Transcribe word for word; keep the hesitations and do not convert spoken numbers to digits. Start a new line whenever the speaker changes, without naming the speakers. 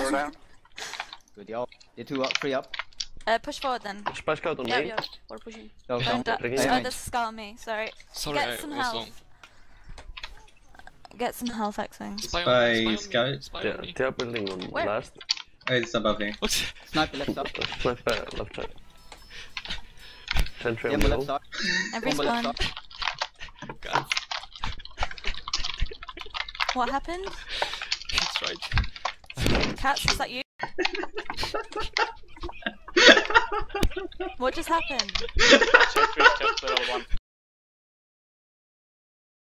Four down.
Good, y'all. You two up, three up.
Uh, push forward then.
Splash code on
Yeah,
me.
yeah, we're pushing.
Go,
Going
go.
down.
Bring it
Oh,
in.
there's a skull on me, sorry.
Sorry,
Get
I
some
was
health.
long.
Get some health, X-Wing.
Spy on
Spy
me, spy on
scout.
me, spy
Yeah,
on me.
they are building on
Where?
last.
Oh, it's above here.
What?
Sniper left side.
Sniper left side. Sentry on
Yammer left
middle.
side.
Every
Bomber left
spawn.
side.
God,
What happened?
that's right.
Cats, is that you? What just happened?
Sentry's kept the level one.